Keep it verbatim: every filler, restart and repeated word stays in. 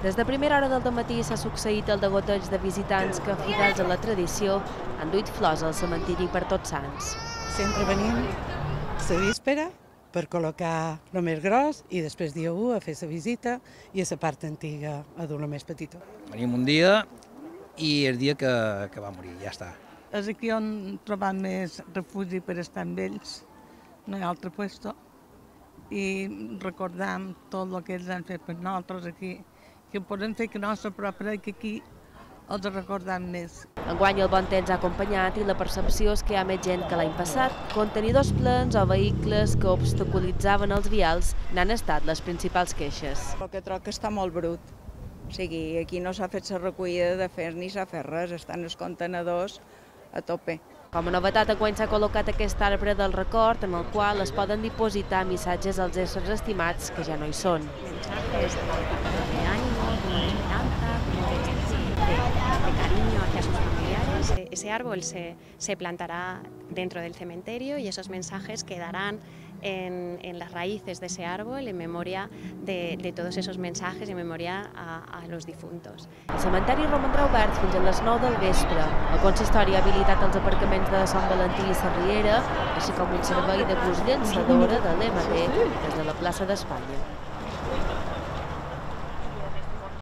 Des de primera hora del dematí s'ha succeït el degoteig de visitants que, fidels a la tradició, han duit flors al cementiri per Tots Sants. Sempre venim la víspera per col·locar el més gros i després dia u a fer la visita i a la part antiga a dur el més petitó. Venim un dia i el dia que, que va morir, ja està. És aquí on trobam més refugi per estar amb ells, no hi ha altre puesto, i recordam tot el que ells han fet per nosaltres aquí, que ho podem fer que nostre, però per que aquí els recordam més. Enguany el bon temps ha acompanyat i la percepció és que hi ha més gent que l'any passat. Contenidors plens o vehicles que obstaculitzaven els vials n'han estat les principals queixes. El que trobo que està molt brut. O sigui, aquí no s'ha fet la recollida de fer ni s'ha fet res, estan els contenedors a tope. Com a novetat, enguany s'ha col·locat aquest arbre del record en el qual es poden dipositar missatges als éssers estimats que ja no hi són. Mensajes de ánimo, de esperanza, de cariño hacia sus familiares. Ese árbol se, se plantará dentro del cementerio y esos mensajes quedarán en, en las raíces de ese árbol en memoria de, de todos esos mensajes, en memoria a, a los difuntos. El cementeri romandrà obert fins a les nou del vespre. El consistori ha habilitat els aparcaments de Sant Valentí i la Riera, així com un servei de bus llançadora de l'E M T des de la plaça d'Espanya.